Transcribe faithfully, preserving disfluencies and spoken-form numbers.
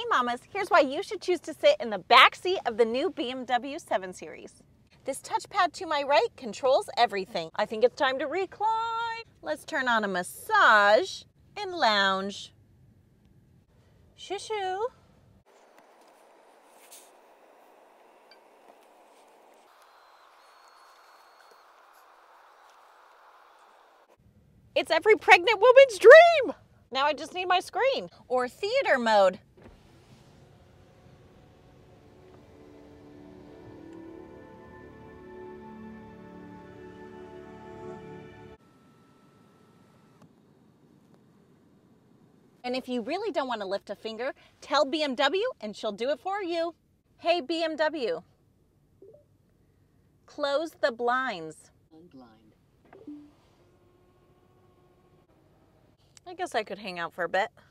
Hey mamas, here's why you should choose to sit in the back seat of the new B M W seven series. This touchpad to my right controls everything. I think it's time to recline. Let's turn on a massage and lounge. Shoo-shoo. It's every pregnant woman's dream! Now I just need my screen. Or theater mode. And if you really don't want to lift a finger, tell B M W and she'll do it for you. Hey B M W, close the blinds. Blind. I guess I could hang out for a bit.